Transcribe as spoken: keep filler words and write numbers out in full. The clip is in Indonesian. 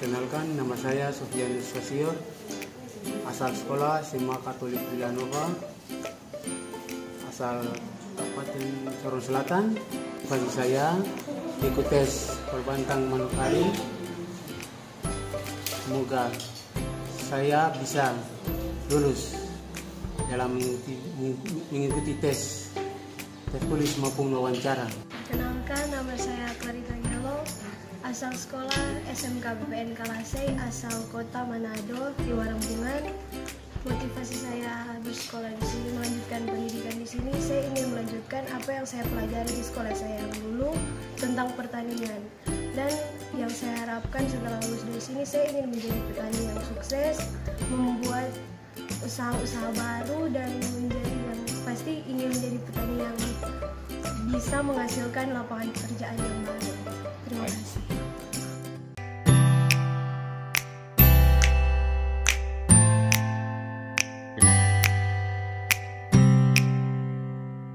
Perkenalkan, nama saya Sofyan Sosio, asal sekolah S M A Katolik Villanova, asal Kabupaten Sorong Selatan. Bagi saya ikut tes Perbantang Manukari. Semoga saya bisa lulus dalam mengikuti, mengikuti tes tes tulis maupun wawancara. Perkenalkan, nama saya Clarita Gelo, asal sekolah S M K B P N Kalasei, asal kota Manado, di Warambungan. Motivasi saya bersekolah di sini, melanjutkan pendidikan di sini, saya ingin melanjutkan apa yang saya pelajari di sekolah saya yang dulu tentang pertanian. Dan yang saya harapkan setelah lulus dari sini, saya ingin menjadi petani yang sukses, membuat usaha-usaha baru, dan menjadi yang pasti ingin menjadi petani yang bisa menghasilkan lapangan pekerjaan yang baru. Terima kasih.